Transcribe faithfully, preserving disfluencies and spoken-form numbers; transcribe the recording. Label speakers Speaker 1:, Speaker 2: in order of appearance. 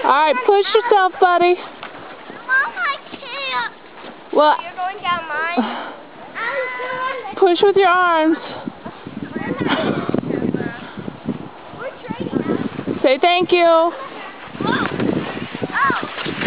Speaker 1: Alright, push yourself, buddy.
Speaker 2: Mom, I can't.
Speaker 1: Well,
Speaker 2: You're going down mine?
Speaker 1: push with your arms.
Speaker 2: We're trading.
Speaker 1: Say thank you.
Speaker 2: Oh. Oh.